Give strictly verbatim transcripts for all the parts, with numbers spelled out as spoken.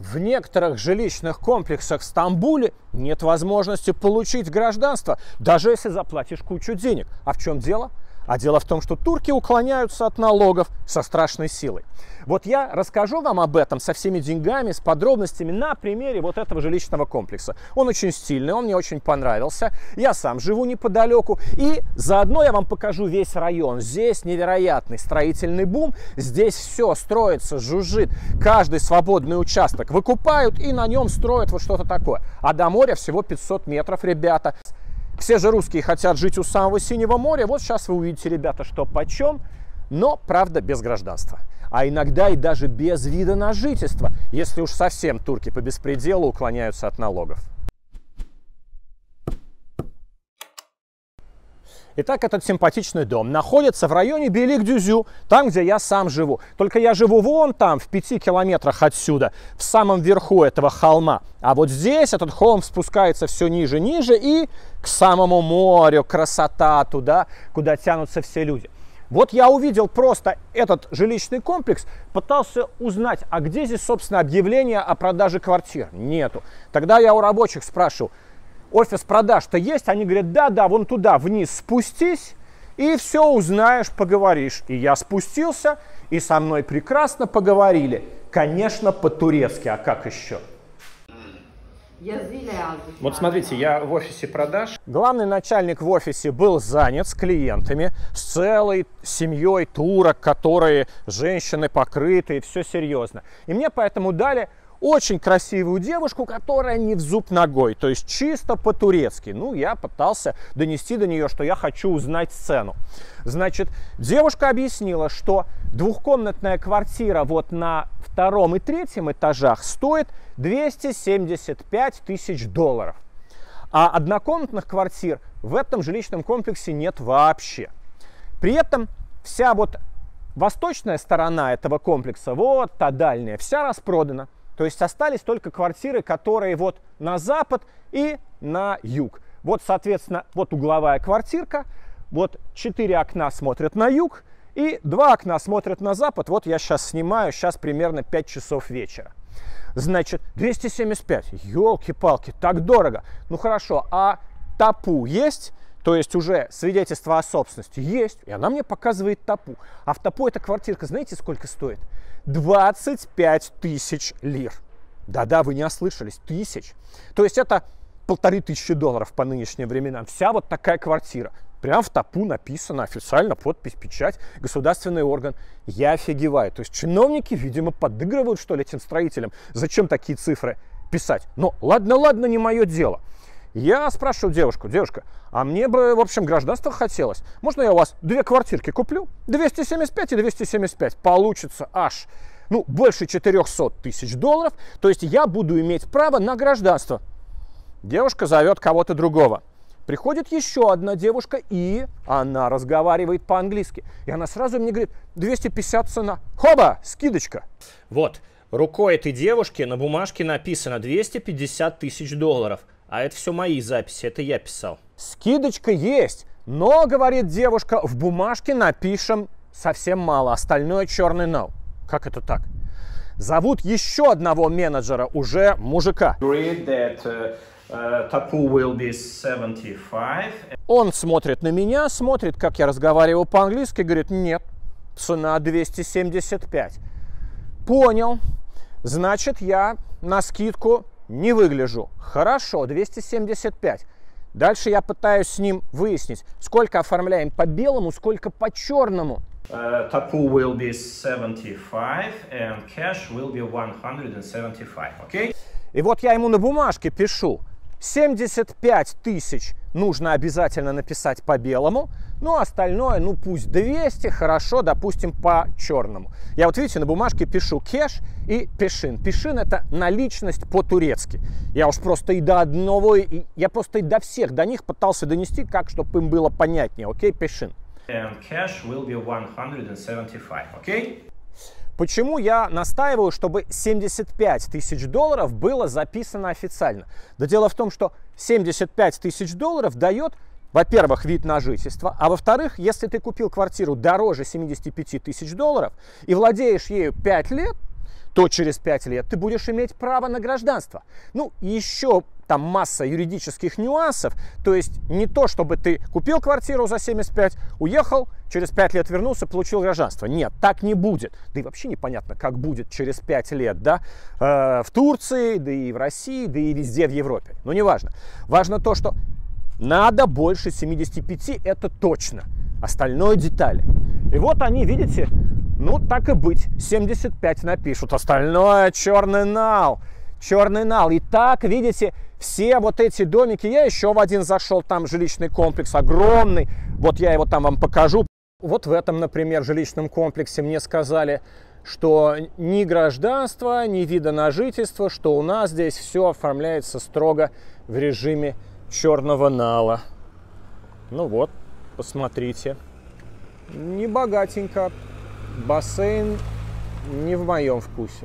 В некоторых жилищных комплексах в Стамбуле нет возможности получить гражданство, даже если заплатишь кучу денег. А в чем дело? А дело в том, что турки уклоняются от налогов со страшной силой. Вот я расскажу вам об этом со всеми деньгами, с подробностями на примере вот этого жилищного комплекса. Он очень стильный, он мне очень понравился. Я сам живу неподалеку. И заодно я вам покажу весь район. Здесь невероятный строительный бум. Здесь все строится, жужжит. Каждый свободный участок выкупают и на нем строят вот что-то такое. А до моря всего пятьсот метров, ребята. Все же русские хотят жить у самого Синего моря. Вот сейчас вы увидите, ребята, что почем. Но, правда, без гражданства. А иногда и даже без вида на жительство, если уж совсем турки по беспределу уклоняются от налогов. Итак, этот симпатичный дом находится в районе Белик-Дюзю, там, где я сам живу. Только я живу вон там, в пяти километрах отсюда, в самом верху этого холма. А вот здесь этот холм спускается все ниже, ниже и к самому морю. Красота туда, куда тянутся все люди. Вот я увидел просто этот жилищный комплекс, пытался узнать, а где здесь, собственно, объявление о продаже квартир? Нету. Тогда я у рабочих спрашивал, офис продаж-то есть? Они говорят, да-да, вон туда вниз спустись, и все узнаешь, поговоришь. И я спустился, и со мной прекрасно поговорили. Конечно, по-турецки, а как еще? Вот смотрите, я в офисе продаж. Главный начальник в офисе был занят с клиентами, с целой семьей турок, которые женщины покрытые, все серьезно. И мне поэтому дали очень красивую девушку, которая не в зуб ногой, то есть чисто по-турецки. Ну, я пытался донести до нее, что я хочу узнать цену. Значит, девушка объяснила, что двухкомнатная квартира вот на втором и третьем этажах стоит двести семьдесят пять тысяч долларов. А однокомнатных квартир в этом жилищном комплексе нет вообще. При этом вся вот восточная сторона этого комплекса, вот та дальняя, вся распродана. То есть остались только квартиры, которые вот на запад и на юг. Вот, соответственно, вот угловая квартирка, вот четыре окна смотрят на юг и два окна смотрят на запад. Вот я сейчас снимаю, сейчас примерно пять часов вечера. Значит, двести семьдесят пять, елки-палки, так дорого. Ну хорошо, а ТАПУ есть? То есть уже свидетельство о собственности есть, и она мне показывает ТАПУ. А в ТАПУ эта квартирка, знаете, сколько стоит? двадцать пять тысяч лир. Да-да, вы не ослышались, тысяч. То есть это полторы тысячи долларов по нынешним временам. Вся вот такая квартира. Прям в ТАПУ написано официально, подпись, печать, государственный орган. Я офигеваю. То есть чиновники, видимо, подыгрывают, что ли, этим строителям. Зачем такие цифры писать? Но ладно, ладно, не мое дело. Я спрашиваю девушку, девушка, а мне бы, в общем, гражданство хотелось. Можно я у вас две квартирки куплю? двести семьдесят пять и двести семьдесят пять. Получится аж, ну, больше четырёхсот тысяч долларов. То есть я буду иметь право на гражданство. Девушка зовет кого-то другого. Приходит еще одна девушка, и она разговаривает по-английски. И она сразу мне говорит, двести пятьдесят цена. Хоба, скидочка. Вот, рукой этой девушки на бумажке написано двести пятьдесят тысяч долларов. А это все мои записи, это я писал. Скидочка есть, но, говорит девушка, в бумажке напишем совсем мало, остальное черный нол. Как это так? Зовут еще одного менеджера, уже мужика. Он смотрит на меня, смотрит, как я разговариваю по-английски, говорит, нет, цена двести семьдесят пять. Понял, значит, я на скидку не выгляжу. Хорошо, двести семьдесят пять. Дальше я пытаюсь с ним выяснить, сколько оформляем по белому, сколько по черному. ТАПУ will be seventy-five and cash will be one hundred seventy-five, okay? И вот я ему на бумажке пишу, семьдесят пять тысяч нужно обязательно написать по белому, ну остальное, ну пусть двести, хорошо, допустим, по черному. Я вот видите, на бумажке пишу кэш и пешин. Пешин — это наличность по-турецки. Я уж просто и до одного, и я просто и до всех, до них пытался донести, как, чтобы им было понятнее, окей, пешин. And cash will be one hundred seventy-five, окей? Почему я настаиваю, чтобы семьдесят пять тысяч долларов было записано официально? Да дело в том, что семьдесят пять тысяч долларов дает, во-первых, вид на жительство, а во-вторых, если ты купил квартиру дороже семидесяти пяти тысяч долларов и владеешь ею пять лет, то через пять лет ты будешь иметь право на гражданство. Ну, еще там масса юридических нюансов. То есть не то, чтобы ты купил квартиру за семьдесят пять, уехал, через пять лет вернулся, получил гражданство. Нет, так не будет. Да и вообще непонятно, как будет через пять лет, да, э, в Турции, да и в России, да и везде в Европе. Но не важно. Важно то, что надо больше семидесяти пяти, это точно. Остальное детали. И вот они, видите, ну так и быть, семьдесят пять напишут. Остальное черный нал. Черный нал. И так, видите, все вот эти домики. Я еще в один зашел, там жилищный комплекс огромный. Вот я его там вам покажу. Вот в этом, например, жилищном комплексе мне сказали, что ни гражданства, ни вида на жительство, что у нас здесь все оформляется строго в режиме черного нала. Ну вот, посмотрите. Не богатенько. Бассейн не в моем вкусе.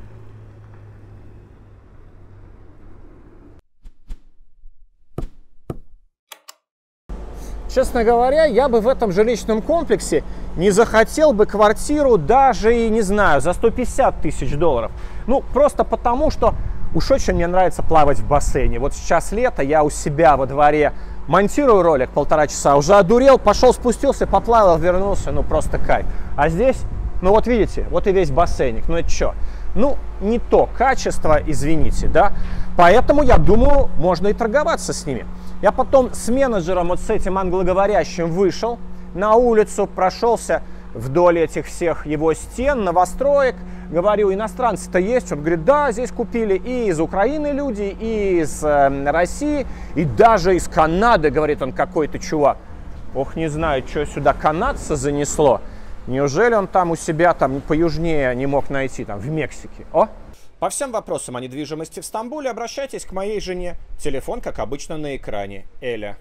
Честно говоря, я бы в этом жилищном комплексе не захотел бы квартиру даже, и не знаю, за сто пятьдесят тысяч долларов. Ну, просто потому, что уж очень мне нравится плавать в бассейне. Вот сейчас лето, я у себя во дворе монтирую ролик полтора часа, уже одурел, пошел, спустился, поплавал, вернулся, ну просто кайф. А здесь, ну вот видите, вот и весь бассейник, ну это что? Ну, не то качество, извините, да? Поэтому, я думаю, можно и торговаться с ними. Я потом с менеджером, вот с этим англоговорящим, вышел на улицу, прошелся вдоль этих всех его стен, новостроек. Говорю, иностранцы-то есть? Он говорит, да, здесь купили и из Украины люди, и из э, России, и даже из Канады, говорит он, какой-то чувак. Ох, не знаю, что сюда канадца занесло. Неужели он там у себя, там поюжнее не мог найти, там в Мексике? О! По всем вопросам о недвижимости в Стамбуле обращайтесь к моей жене. Телефон, как обычно, на экране. Эля.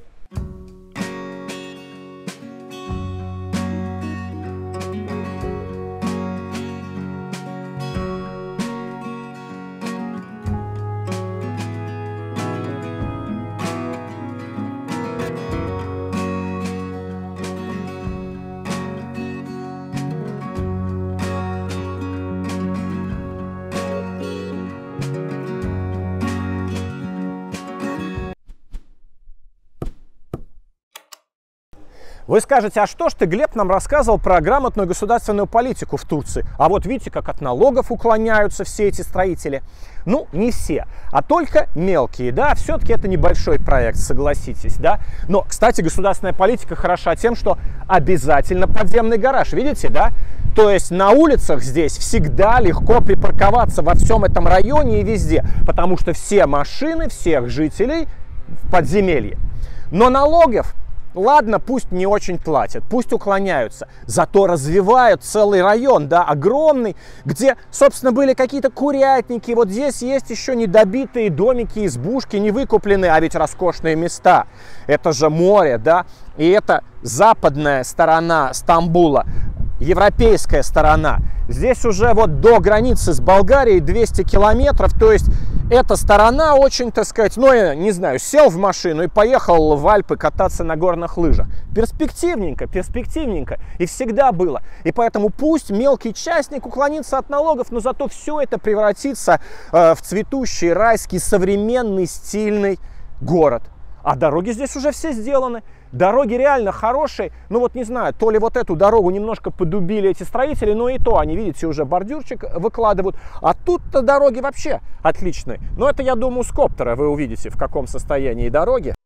Вы скажете, а что ж ты, Глеб, нам рассказывал про грамотную государственную политику в Турции? А вот видите, как от налогов уклоняются все эти строители. Ну, не все, а только мелкие, да, все-таки это небольшой проект, согласитесь, да. Но, кстати, государственная политика хороша тем, что обязательно подземный гараж, видите, да? То есть на улицах здесь всегда легко припарковаться во всем этом районе и везде, потому что все машины всех жителей в подземелье. Но налогов, ладно, пусть не очень платят, пусть уклоняются, зато развивают целый район, да, огромный, где, собственно, были какие-то курятники, вот здесь есть еще недобитые домики, избушки, не выкупленные, а ведь роскошные места. Это же море, да, и это западная сторона Стамбула, европейская сторона. Здесь уже вот до границы с Болгарией двести километров, то есть эта сторона очень, так сказать, ну, я не знаю, сел в машину и поехал в Альпы кататься на горных лыжах. Перспективненько, перспективненько. И всегда было. И поэтому пусть мелкий частник уклонится от налогов, но зато все это превратится э, в цветущий, райский, современный, стильный город. А дороги здесь уже все сделаны. Дороги реально хорошие. Ну вот не знаю, то ли вот эту дорогу немножко подубили эти строители, но и то они, видите, уже бордюрчик выкладывают. А тут-то дороги вообще отличные. Но это, я думаю, с коптера вы увидите, в каком состоянии дороги.